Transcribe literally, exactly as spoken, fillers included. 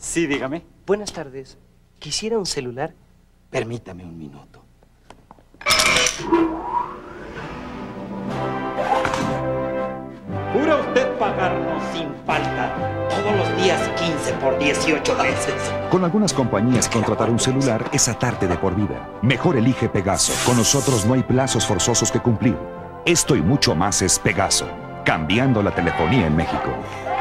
Sí, dígame. Buenas tardes. Quisiera un celular. Permítame un minuto. ¿Jura usted pagarnos sin falta todos los días quince por dieciocho meses? Con algunas compañías contratar un celular es atarte de por vida. Mejor elige Pegaso. Con nosotros no hay plazos forzosos que cumplir. Esto y mucho más es Pegaso. Cambiando la telefonía en México.